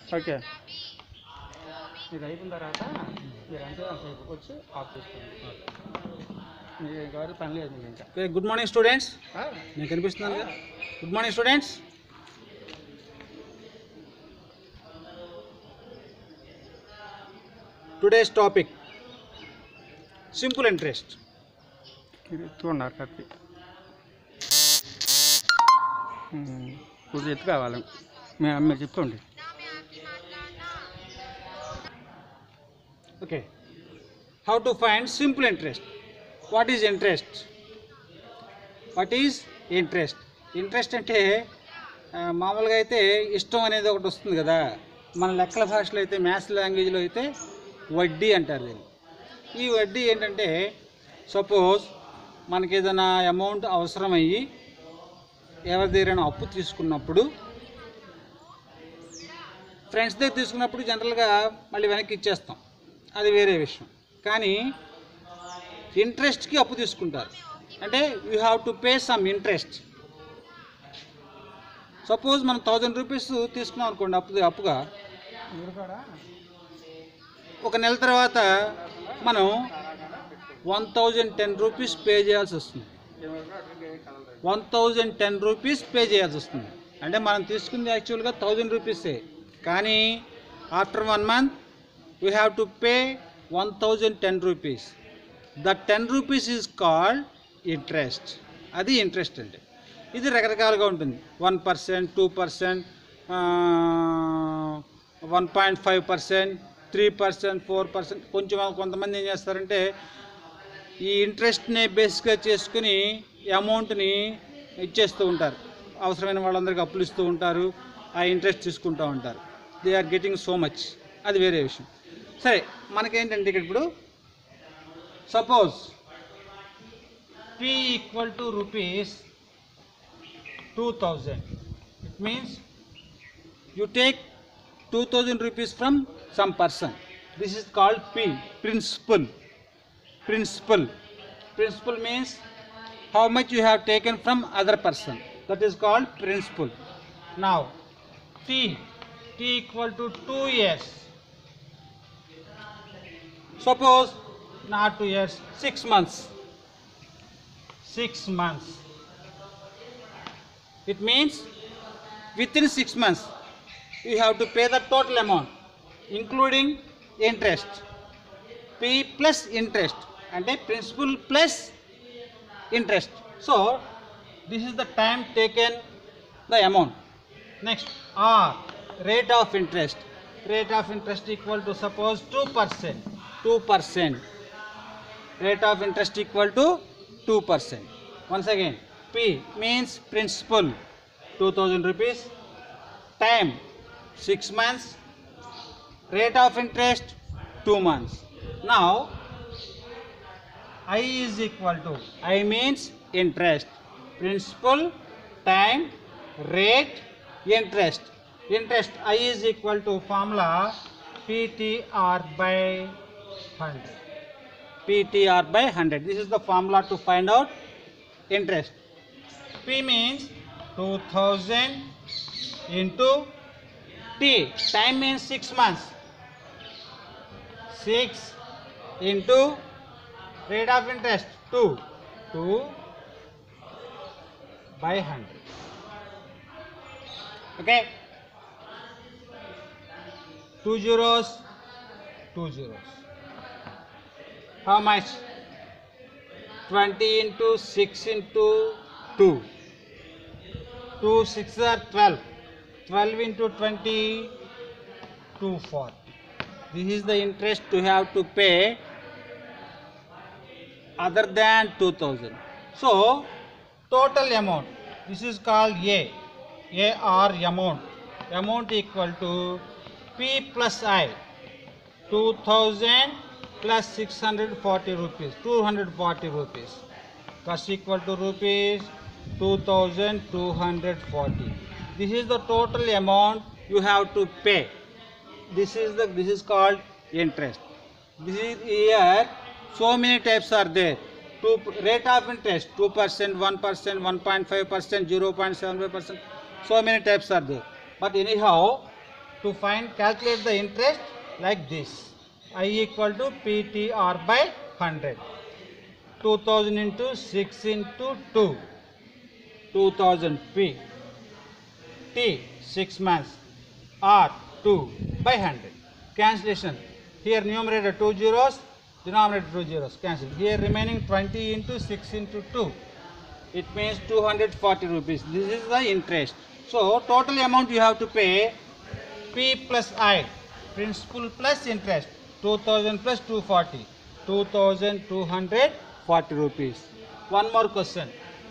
Okay ఇది అయిపోయిన తర్వాత మీరు అంతే వచ్చి ఆఫ్ చేసుకోండి. మీకు ఇంకెవరు పని లేదు మీకు ఇంకా. Okay, good morning students. నేను కనిపిస్తున్నాను. Good morning students. Today's topic simple interest. ఇది ఎత్తుకున్నారు కత్తి ఇప్పుడు ఎత్తు కావాలి మీరు చెప్పుకోండి. Okay, how to find simple interest. What is interest? What is interest? Interest అంటే మామూలుగా అయితే ఇష్టం అనేది ఒకటి వస్తుంది కదా. మన లెక్కల భాషలో అయితే, మ్యాథ్స్ లాంగ్వేజ్లో అయితే వడ్డీ అంటారు దీన్ని. ఈ వడ్డీ ఏంటంటే, సపోజ్ మనకి ఏదైనా అమౌంట్ అవసరమయ్యి ఎవరి దగ్గరైనా అప్పు తీసుకున్నప్పుడు, ఫ్రెండ్స్ దగ్గర తీసుకున్నప్పుడు జనరల్గా మళ్ళీ వెనక్కి ఇచ్చేస్తాం, అది వేరే విషయం. కానీ ఇంట్రెస్ట్కి అప్పు తీసుకుంటారు, అంటే you have to pay some interest. Suppose మనం 1000 రూపీస్ తీసుకున్నాం అనుకోండి అప్పుగా, ఒక నెల తర్వాత మనం 1010 రూపీస్ పే చేయాల్సి వస్తుంది. 1010 రూపీస్ పే చేయాల్సి వస్తుంది. అంటే మనం తీసుకుంది యాక్చువల్గా 1000 రూపీసే, కానీ after 1 month we have to pay 1010 rupees. The 10 rupees is called interest. అది ఇంట్రెస్ట్ అంటే. ఇది రకరకాలుగా ఉంటుంది. 1%, 2%, 1.5%, 3%, 4%. కొంతమంది ఏం చేస్తారంటే ఈ ఇంట్రెస్ట్ని బేస్గా చేసుకుని అమౌంట్ని ఇచ్చేస్తూ ఉంటారు. అవసరమైన వాళ్ళందరికీ అప్పులు ఇస్తూ ఉంటారు, ఆ ఇంట్రెస్ట్ తీసుకుంటూ ఉంటారు. They are getting so much, అది వేరే విషయం. సరే, మనకేంటంటే ఇక్కడ ఇప్పుడు suppose P equal to rupees 2000. It means you take 2000 rupees from some person. This is called P, principal. Principal means how much you have taken from other person. That is called principal. Now T equal to 2 years. Suppose not 2 years, 6 months. 6 months. It means within 6 months you have to pay the total amount, including interest. P plus interest, and principal plus interest. So this is the time taken, the amount. Next, R, rate of interest. Rate of interest equal to suppose 2%. 2%. Rate of interest equal to 2%. Once again, P means principal 2000 rupees, time 6 months, rate of interest 2 months. Now I is equal to, I means interest, principal, time, rate, interest. Interest I is equal to formula PTR by 100. PTR by 100. This is the formula to find out interest. P means 2000 into T. Time means 6 months. 6 into rate of interest 2. 2 by 100. Okay. 2 zeros. 2 zeros. How much? 20 into 6 into 2. 2 6 are 12. 12 into 20, 240. This is the interest to have to pay other than 2000. So total amount, this is called A. AR amount. Amount equal to P plus I. 2000 plus 640 rupees. 240 rupees. Plus equal to rupees 2240. This is the total amount you have to pay. This is called interest. This is here so many types are there. Rate of interest 2%, 1%, 1.5%, 0.75%. So many types are there. But anyhow, to calculate the interest like this. I equal to PTR by 100. 2000 into 6 into 2. 2000 P. T 6 months. R 2 by 100. Cancellation. Here numerator 2 zeros, denominator 2 zeros. Cancel. Here remaining 20 into 6 into 2. It means 240 rupees. This is the interest. So total amount you have to pay P plus I, principal plus interest, 2000 plus 240, 2240 rupees. One more question.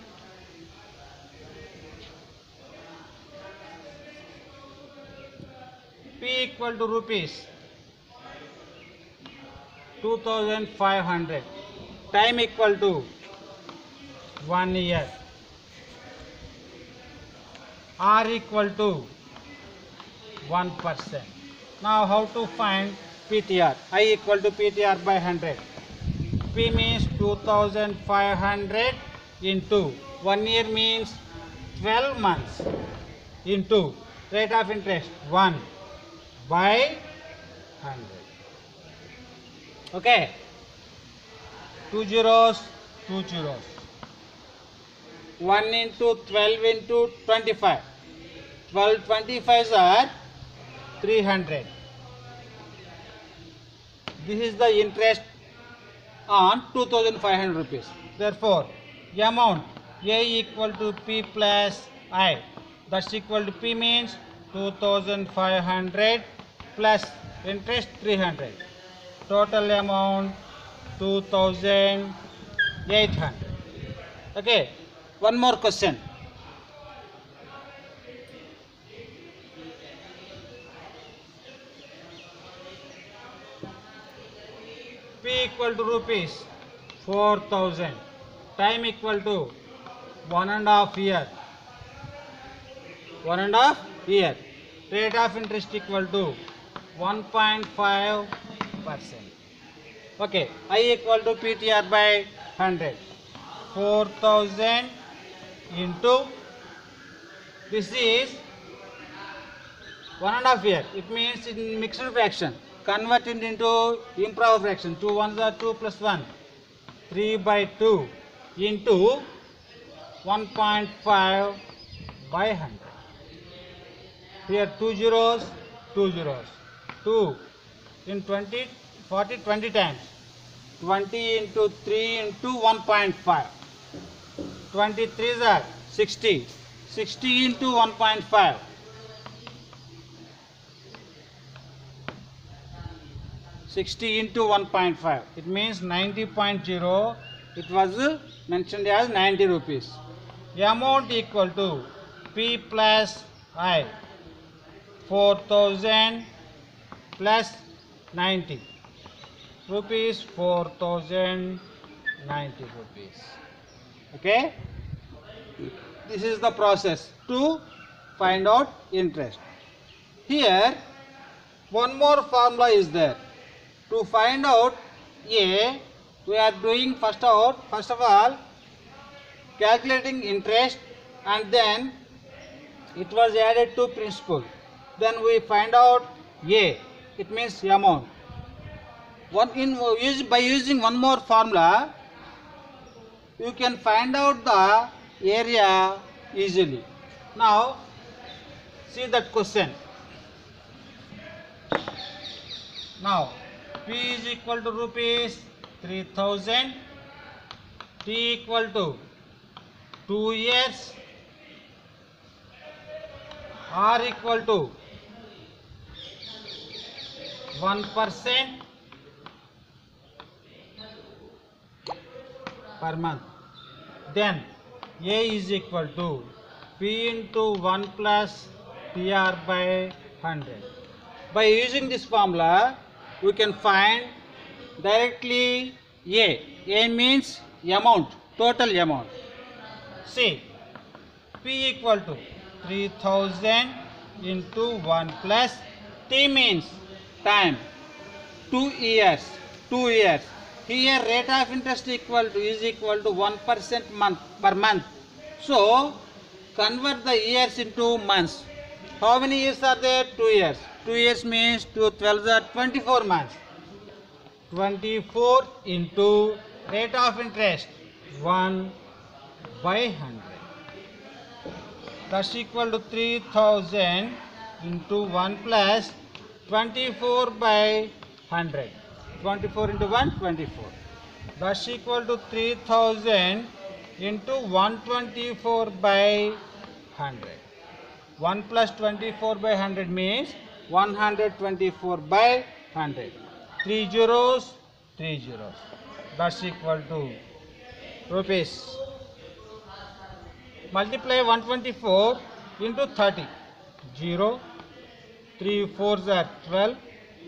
P equal to rupees 2500. Time equal to 1 year. R equal to 1%. Now how to find PTR? I equal to PTR by 100. P means 2500 into 1 year means 12 months into rate of interest 1 by 100. Okay. 2 zeros, 2 zeros. 1 into 12 into 25. 12 25s are 300. This is the interest on 2500 rupees. Therefore, the amount A equal to P plus I. That's equal to P means 2500 plus interest 300. Total amount 2800. Okay. One more question. P equal to rupees 4000. Time equal to 1.5 year. 1.5 year. Rate of interest equal to 1.5%. Okay. I equal to PTR by 100. 4000 into this is 1.5 year. It means in mixed fraction. Convert it into improper fraction. 2 1s are 2 plus 1. 3 by 2 into 1.5 by 100. Here 2 zeros, 2 zeros. 2 in 20, 40, 20 times. 20 into 3 into 1.5. 23s are 60. 60 into 1.5. 60 into 1.5. It means 90.0. It was mentioned as 90 rupees. The amount equal to P plus I. 4000 plus 90. Rupees 4090 rupees. Okay. This is the process to find out interest. Here one more formula is there. To find out A, we are doing first of all calculating interest, and then it was added to principal. Then we find out A, it means amount. By using one more formula, you can find out the area easily. Now see that question. Now P is equal to rupees 3000. T equal to 2 years. R equal to 1% per month. Then A is equal to P into 1 plus TR by 100. By using this formula, we can find directly A. A means amount, total amount. See, P equal to 3000 into 1 plus T means time, 2 years. 2 years. Here rate of interest is equal to 1% per month. So convert the years into months. How many years are there? 2 years. 2 years means 2 12 are 24 months. 24 into rate of interest 1 by 100. That's equal to 3000 into 1 plus 24 by 100. 24 into 1, 24. That's equal to 3000 into 124 by 100. 1 plus 24 by 100 means 124 by 100. 3 zeros, 3 zeros. That's equal to rupees. Multiply 124 into 30. 0, 3 4s are 12.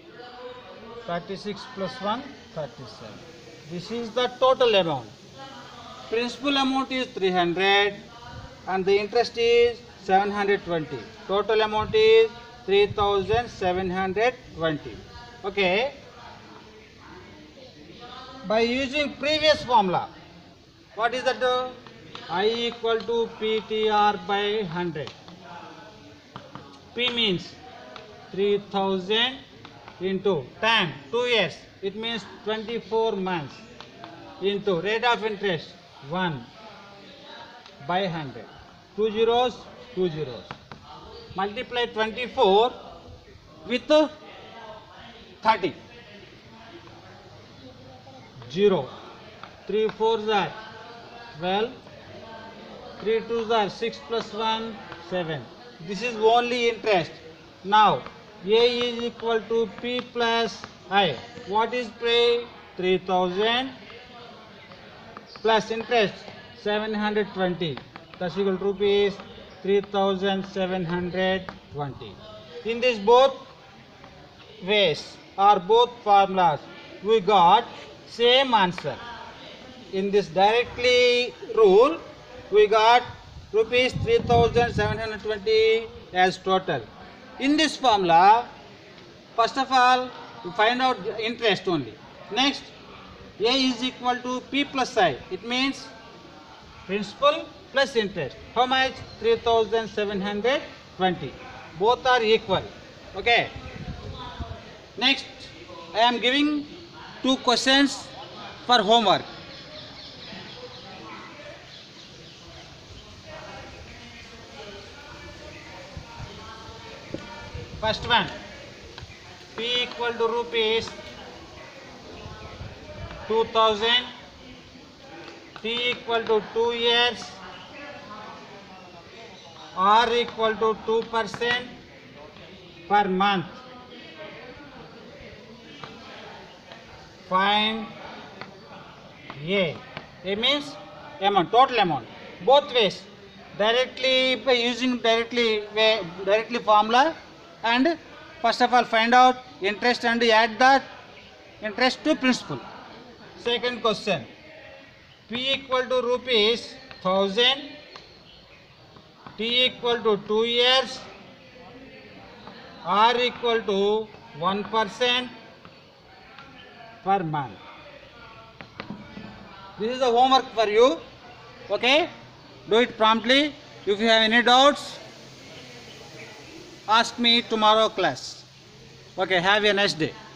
36 plus 1, 37. This is the total amount. Principal amount is 300 and the interest is 720. Total amount is 3720. Okay. By using previous formula, what is that? I equal to PTR by 100. P means 3000 into time 2 years, it means 24 months, into rate of interest 1 by 100. 2 zeros, 2 zeros. Multiply 24 with 30. 0. 3 4s are 12. 3 2s are 6 plus 1, 7. This is only interest. Now A is equal to P plus I. What is P? 3000 plus interest 720. That's equal to rupees 3720. In this both ways or both formulas, we got same answer. In this directly rule, we got rupees 3720 as total. In this formula, first of all, we find out the interest only. Next, A is equal to P plus I. It means principal plus interest. How much? 3720. Both are equal. Okay. Next, I am giving 2 questions for homework. First one, P equal to rupees 2000, T equal to 2 years, R equal to 2% per month. Find A. A means amount, total amount. Both ways, directly by using directly formula, and first of all find out interest and add that interest to principal. Second question, P equal to rupees 1000, T equal to 2 years, R equal to 1% per month. This is the homework for you. Okay, do it promptly. If you have any doubts, ask me tomorrow class. Okay, have a nice day.